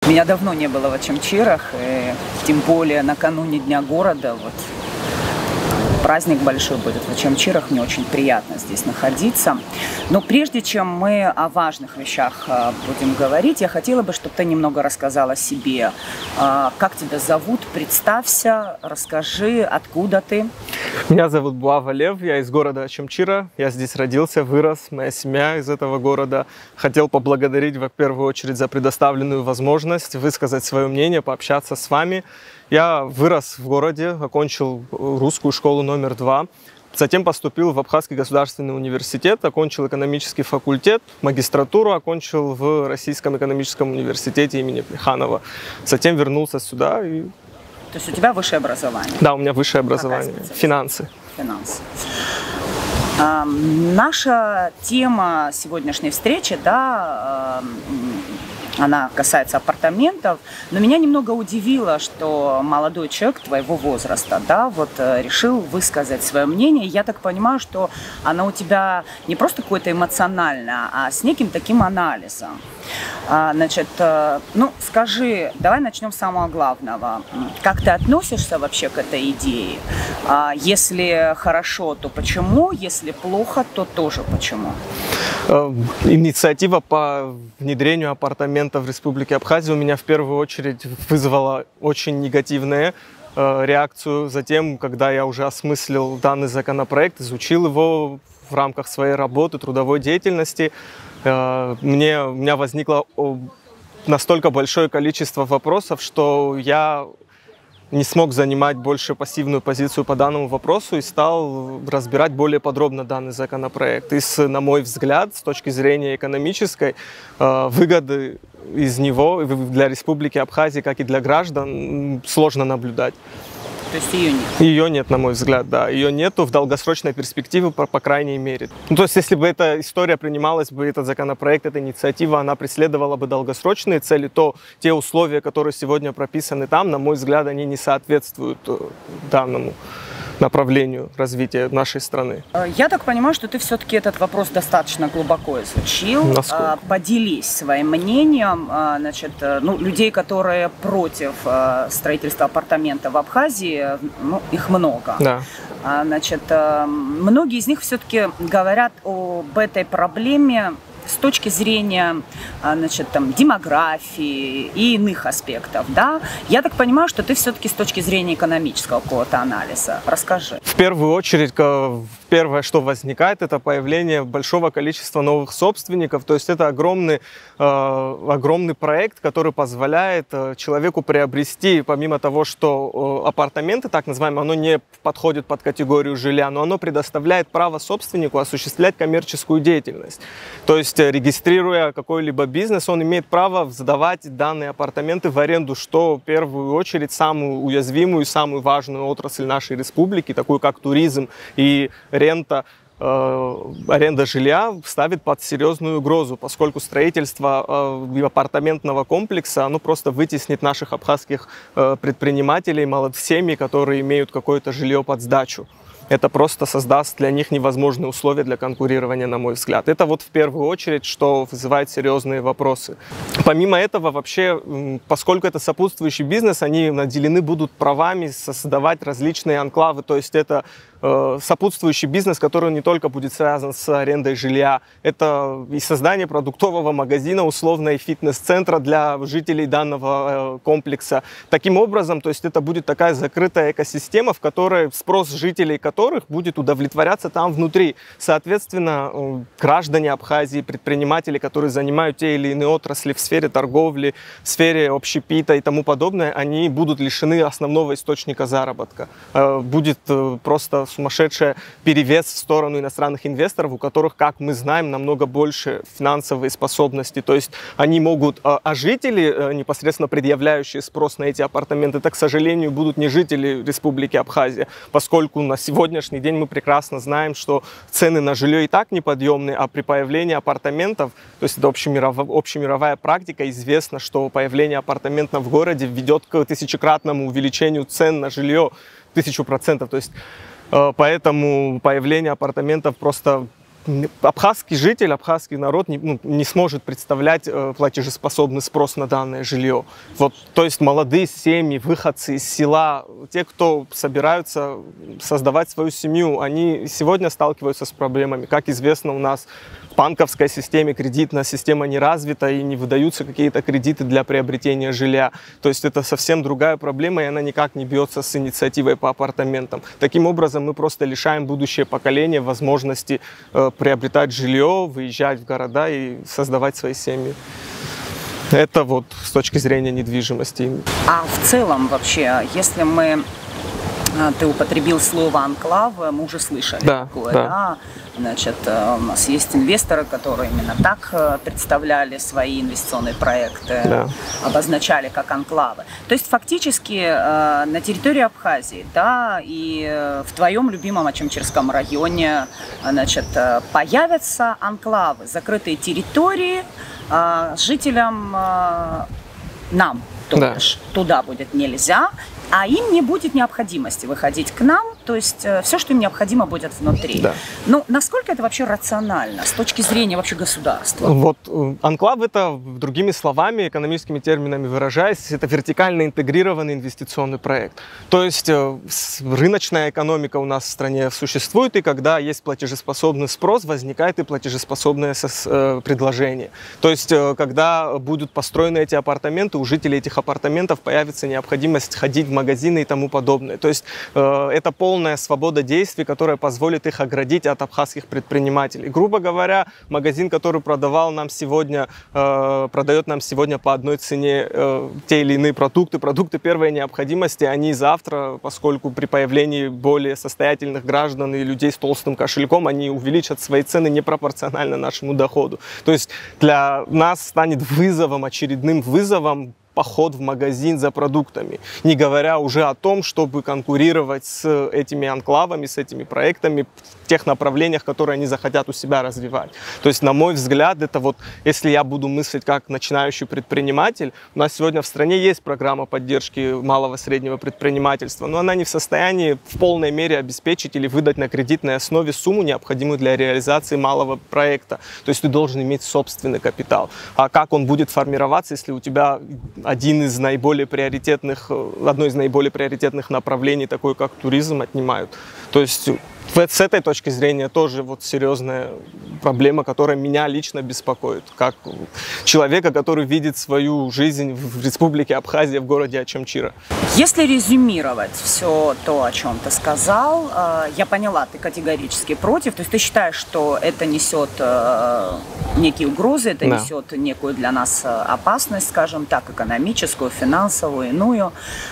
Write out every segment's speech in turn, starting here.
Меня давно не было в Очамчирах, и тем более накануне Дня города. Вот праздник большой будет в Очамчирах, мне очень приятно здесь находиться. Но прежде чем мы о важных вещах будем говорить, я хотела бы, чтобы ты немного рассказала о себе. Как тебя зовут? Представься, расскажи, откуда ты. Меня зовут Буава Лев, я из города Очамчира. Я здесь родился, вырос, моя семья из этого города. Хотел поблагодарить в первую очередь за предоставленную возможность высказать свое мнение, пообщаться с вами. Я вырос в городе, окончил русскую школу номер 2. Затем поступил в Абхазский государственный университет, окончил экономический факультет, магистратуру окончил в Российском экономическом университете имени Плеханова. Затем вернулся сюда. То есть у тебя высшее образование? Да, у меня высшее образование. Финансы. Финансы. Наша тема сегодняшней встречи, да, она касается апартаментов, но меня немного удивило, что молодой человек твоего возраста, да, вот решил высказать свое мнение. Я так понимаю, что оно у тебя не просто какое-то эмоциональное, а с неким таким анализом. Значит, ну, скажи, давай начнем с самого главного. Как ты относишься вообще к этой идее? Если хорошо, то почему? Если плохо, то тоже почему? Инициатива по внедрению апартаментов в Республике Абхазия у меня в первую очередь вызвала очень негативную реакцию. Затем, когда я уже осмыслил данный законопроект, изучил его в рамках своей работы, трудовой деятельности, у меня возникло настолько большое количество вопросов, что я не смог занимать больше пассивную позицию по данному вопросу и стал разбирать более подробно данный законопроект. И, на мой взгляд, с точки зрения экономической, выгоды из него для Республики Абхазия, как и для граждан, сложно наблюдать. То есть ее нет? Ее нет, на мой взгляд, да. Ее нету в долгосрочной перспективе, по крайней мере. Ну, то есть, если бы эта история принималась бы, этот законопроект, эта инициатива, она преследовала бы долгосрочные цели, то те условия, которые сегодня прописаны там, на мой взгляд, они не соответствуют данному направлению развития нашей страны. Я так понимаю, что ты все-таки этот вопрос достаточно глубоко изучил. Насколько? Поделись своим мнением. Значит, ну, людей, которые против строительства апартаментов в Абхазии, ну, их много. Да. Значит, многие из них все-таки говорят об этой проблеме с точки зрения, значит, там, демографии и иных аспектов, да? Я так понимаю, что ты все-таки с точки зрения экономического какого-то анализа. Расскажи. В первую очередь, первое, что возникает, это появление большого количества новых собственников. То есть это огромный проект, который позволяет человеку приобрести, помимо того, что апартаменты, так называемые, оно не подходит под категорию жилья, но оно предоставляет право собственнику осуществлять коммерческую деятельность. То есть, регистрируя какой-либо бизнес, он имеет право сдавать данные апартаменты в аренду, что в первую очередь самую уязвимую и самую важную отрасль нашей республики, такую как туризм и аренда жилья, ставит под серьезную угрозу, поскольку строительство апартаментного комплекса, оно просто вытеснит наших абхазских предпринимателей, семьи, которые имеют какое-то жилье под сдачу. Это просто создаст для них невозможные условия для конкурирования, на мой взгляд. Это вот в первую очередь, что вызывает серьезные вопросы. Помимо этого, вообще, поскольку это сопутствующий бизнес, они наделены будут правами создавать различные анклавы. То есть это сопутствующий бизнес, который не только будет связан с арендой жилья, это и создание продуктового магазина, условно, и фитнес-центра для жителей данного комплекса. Таким образом, то есть это будет такая закрытая экосистема, в которой спрос жителей которых будет удовлетворяться там внутри. Соответственно, граждане Абхазии, предприниматели, которые занимают те или иные отрасли в сфере торговли, в сфере общепита и тому подобное, они будут лишены основного источника заработка. Будет просто сумасшедший перевес в сторону иностранных инвесторов, у которых, как мы знаем, намного больше финансовые способности. То есть они могут, а жители, непосредственно предъявляющие спрос на эти апартаменты, это, к сожалению, будут не жители Республики Абхазия, поскольку на сегодняшний день мы прекрасно знаем, что цены на жилье и так неподъемные, а при появлении апартаментов, то есть это общемировая практика, известно, что появление апартаментов в городе ведет к тысячекратному увеличению цен на жилье, 1000%. То есть поэтому появление апартаментов просто абхазский житель, абхазский народ не сможет представлять платежеспособный спрос на данное жилье. Вот, то есть молодые семьи, выходцы из села, те, кто собираются создавать свою семью, они сегодня сталкиваются с проблемами. Как известно, у нас в банковской системе кредитная система не развита и не выдаются какие-то кредиты для приобретения жилья. То есть это совсем другая проблема, и она никак не бьется с инициативой по апартаментам. Таким образом, мы просто лишаем будущее поколение возможности приобретать жилье, выезжать в города и создавать свои семьи. Это вот с точки зрения недвижимости. А в целом вообще, если ты употребил слово анклав, мы уже слышали такое, да? Значит, у нас есть инвесторы, которые именно так представляли свои инвестиционные проекты, обозначали как анклавы. То есть фактически на территории Абхазии, да, и в твоем любимом Очимчирском районе, значит, появятся анклавы, закрытые территории, жителям нам, то бишь, туда будет нельзя, а им не будет необходимости выходить к нам, то есть все, что им необходимо, будет внутри. Ну, насколько это вообще рационально с точки зрения вообще государства? Вот анклав — это, другими словами, экономическими терминами выражаясь, это вертикально интегрированный инвестиционный проект. То есть рыночная экономика у нас в стране существует, и когда есть платежеспособный спрос, возникает и платежеспособное предложение. То есть когда будут построены эти апартаменты, у жителей этих апартаментов появится необходимость ходить в магазины и тому подобное. То есть это полная свобода действий, которая позволит их оградить от абхазских предпринимателей. Грубо говоря, магазин, который продает нам сегодня по одной цене те или иные продукты первой необходимости, они завтра, поскольку при появлении более состоятельных граждан и людей с толстым кошельком, они увеличат свои цены непропорционально нашему доходу. То есть для нас станет очередным вызовом поход в магазин за продуктами, не говоря уже о том, чтобы конкурировать с этими анклавами, с этими проектами в тех направлениях, которые они захотят у себя развивать. То есть, на мой взгляд, это вот, если я буду мыслить как начинающий предприниматель, у нас сегодня в стране есть программа поддержки малого и среднего предпринимательства, но она не в состоянии в полной мере обеспечить или выдать на кредитной основе сумму, необходимую для реализации малого проекта. То есть ты должен иметь собственный капитал. А как он будет формироваться, если у тебя одно из наиболее приоритетных направлений, такое как туризм, отнимают? То есть с этой точки зрения тоже вот серьезная проблема, которая меня лично беспокоит, как человека, который видит свою жизнь в республике Абхазия, в городе Очимчира. Если резюмировать все то, о чем ты сказал, я поняла, ты категорически против, то есть ты считаешь, что это несет некие угрозы, это несет некую для нас опасность, скажем так, экономическую, финансовую, иную,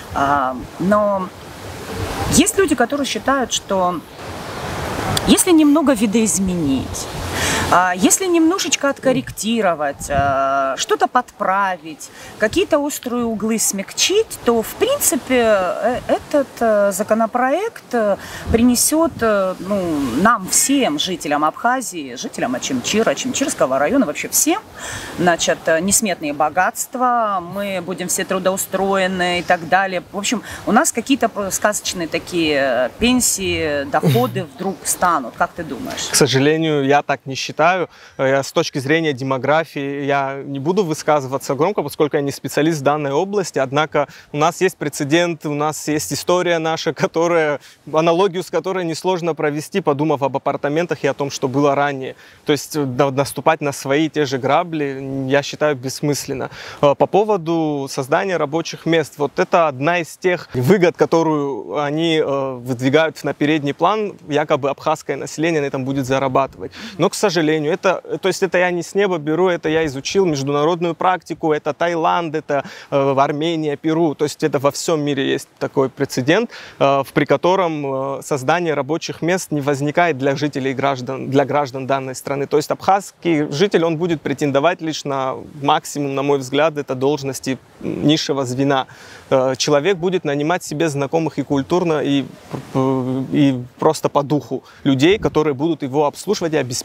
но есть люди, которые считают, что если немного видоизменить, если немножечко откорректировать, что-то подправить, какие-то острые углы смягчить, то, в принципе, этот законопроект принесет нам всем, жителям Абхазии, жителям Очимчира, Очимчирского района, вообще всем, значит, несметные богатства, мы будем все трудоустроены и так далее. В общем, у нас какие-то сказочные такие пенсии, доходы вдруг станут. Как ты думаешь? К сожалению, я так не считаю. С точки зрения демографии я не буду высказываться громко, поскольку я не специалист в данной области, однако у нас есть прецедент, у нас есть история наша, аналогию с которой несложно провести, подумав об апартаментах и о том, что было ранее. То есть наступать на свои те же грабли, я считаю, бессмысленно. По поводу создания рабочих мест, вот это одна из тех выгод, которую они выдвигают на передний план, якобы абхазское население на этом будет зарабатывать. Но, к сожалению, это я не с неба беру, это я изучил международную практику, это Таиланд, это Армения, Перу, то есть это во всем мире есть такой прецедент, при котором создание рабочих мест не возникает для жителей для граждан данной страны. То есть абхазский житель, он будет претендовать лишь на максимум, на мой взгляд, это должности низшего звена. Человек будет нанимать себе знакомых и культурно, и просто по духу людей, которые будут его обслуживать и обеспечивать им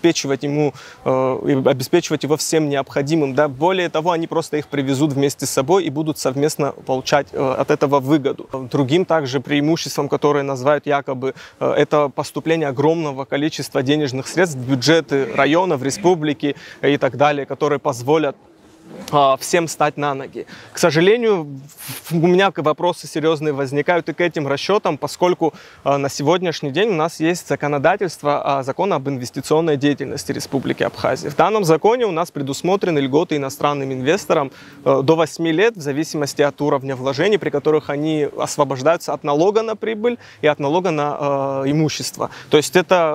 ему, обеспечивать его всем необходимым. Да? Более того, они просто их привезут вместе с собой и будут совместно получать от этого выгоду. Другим также преимуществом, которое называют якобы, это поступление огромного количества денежных средств в бюджеты районов, республики и так далее, которые позволят всем стать на ноги. К сожалению, у меня вопросы серьезные возникают и к этим расчетам, поскольку на сегодняшний день у нас есть законодательство, закон об инвестиционной деятельности Республики Абхазия. В данном законе у нас предусмотрены льготы иностранным инвесторам до 8 лет, в зависимости от уровня вложений, при которых они освобождаются от налога на прибыль и от налога на имущество. То есть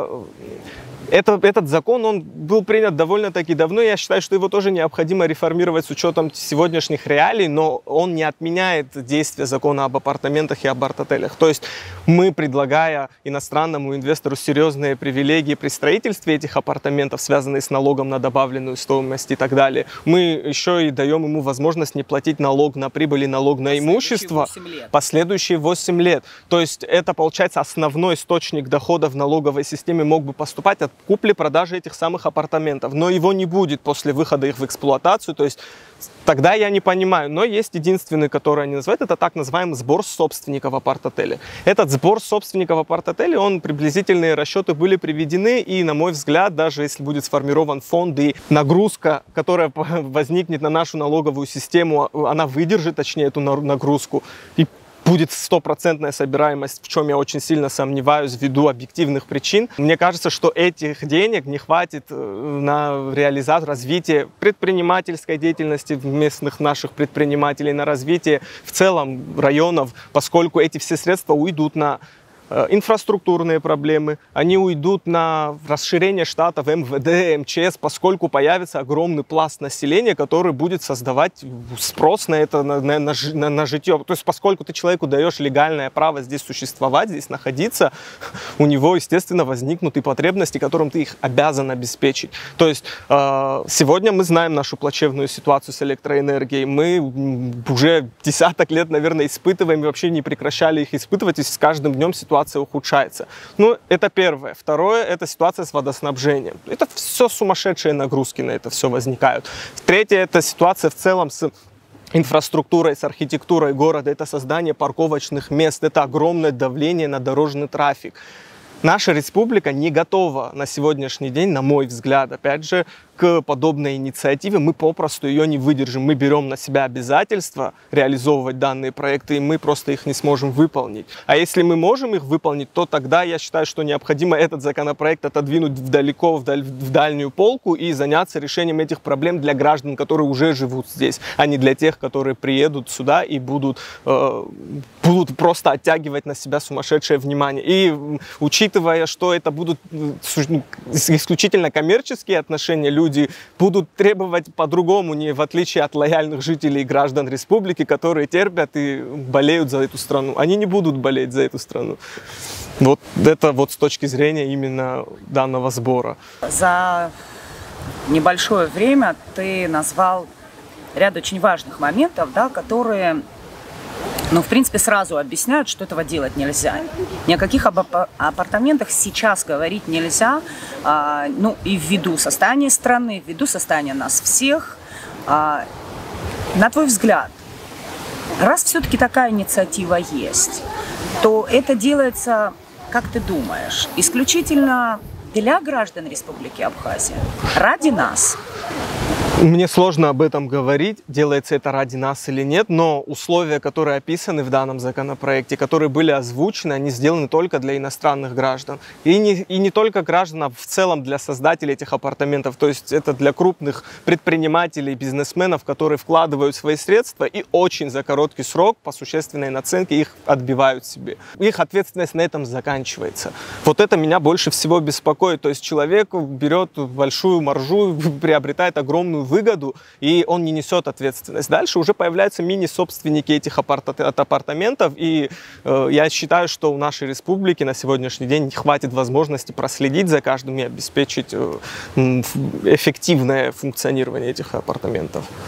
этот закон, он был принят довольно-таки давно. Я считаю, что его тоже необходимо реформировать с учетом сегодняшних реалий, но он не отменяет действия закона об апартаментах и об арт-отелях. То есть мы, предлагая иностранному инвестору серьезные привилегии при строительстве этих апартаментов, связанные с налогом на добавленную стоимость и так далее, мы еще и даем ему возможность не платить налог на прибыль и налог на имущество последующие 8 лет. То есть это, получается, основной источник дохода в налоговой системе мог бы поступать от купли-продажи этих самых апартаментов, но его не будет после выхода их в эксплуатацию, то есть тогда я не понимаю, но есть единственный, который они называют, это так называемый сбор собственников апарт-отеля. Этот сбор собственников апарт-отеля, приблизительные расчеты были приведены, и, на мой взгляд, даже если будет сформирован фонд и нагрузка, которая возникнет на нашу налоговую систему, она выдержит, точнее, эту нагрузку, и будет стопроцентная собираемость, в чем я очень сильно сомневаюсь ввиду объективных причин. Мне кажется, что этих денег не хватит на реализацию, развитие предпринимательской деятельности местных наших предпринимателей, на развитие в целом районов, поскольку эти все средства уйдут на инфраструктурные проблемы, они уйдут на расширение штатов МВД, МЧС, поскольку появится огромный пласт населения, который будет создавать спрос на это, на житье. То есть, поскольку ты человеку даешь легальное право здесь существовать, здесь находиться, у него, естественно, возникнут и потребности, которым ты их обязан обеспечить. То есть, сегодня мы знаем нашу плачевную ситуацию с электроэнергией. Мы уже десяток лет, наверное, испытываем и вообще не прекращали их испытывать, и с каждым днем ситуация ухудшается. Ну, это первое. Второе, это ситуация с водоснабжением. Это все сумасшедшие нагрузки на это все возникают. Третье, это ситуация в целом с инфраструктурой, с архитектурой города, это создание парковочных мест, это огромное давление на дорожный трафик. Наша республика не готова на сегодняшний день, на мой взгляд, опять же, к подобной инициативе. Мы попросту ее не выдержим. Мы берем на себя обязательства реализовывать данные проекты, и мы просто их не сможем выполнить. А если мы можем их выполнить, то тогда я считаю, что необходимо этот законопроект отодвинуть далеко в дальнюю полку и заняться решением этих проблем для граждан, которые уже живут здесь, а не для тех, которые приедут сюда и будут просто оттягивать на себя сумасшедшее внимание. И учитывая, что это будут исключительно коммерческие отношения, люди будут требовать по-другому, не в отличие от лояльных жителей и граждан республики, которые терпят и болеют за эту страну. Они не будут болеть за эту страну. Вот это вот с точки зрения именно данного сбора. За небольшое время ты назвал ряд очень важных моментов, да, которые, в принципе, сразу объясняют, что этого делать нельзя. Ни о каких апартаментах сейчас говорить нельзя, и ввиду состояния страны, ввиду состояния нас всех. На твой взгляд, раз все-таки такая инициатива есть, то это делается, как ты думаешь, исключительно для граждан Республики Абхазия, ради нас? Мне сложно об этом говорить, делается это ради нас или нет, но условия, которые описаны в данном законопроекте, которые были озвучены, они сделаны только для иностранных граждан. И не только граждан, а в целом для создателей этих апартаментов. То есть это для крупных предпринимателей, бизнесменов, которые вкладывают свои средства и очень за короткий срок по существенной наценке их отбивают себе. Их ответственность на этом заканчивается. Вот это меня больше всего беспокоит. То есть человек берет большую маржу, приобретает огромную выгоду, и он не несет ответственность. Дальше уже появляются мини-собственники этих апартаментов, и я считаю, что у нашей республики на сегодняшний день не хватит возможности проследить за каждым и обеспечить эффективное функционирование этих апартаментов.